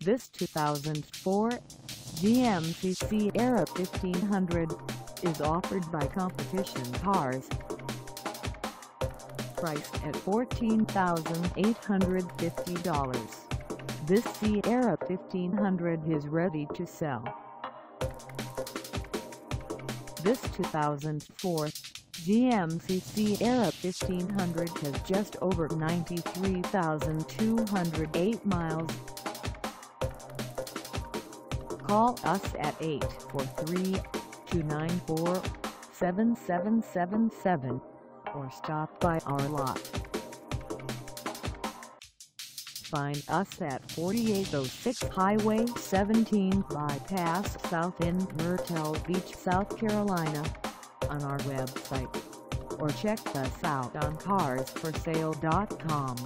This 2004 GMC Sierra 1500 is offered by Competition Cars. Priced at $14,850, this Sierra 1500 is ready to sell. This 2004 GMC Sierra 1500 has just over 93,208 miles. Call us at 843-294-7777 or stop by our lot. Find us at 4806 Highway 17 Bypass South in Myrtle Beach, South Carolina, on our website, or check us out on carsforsale.com.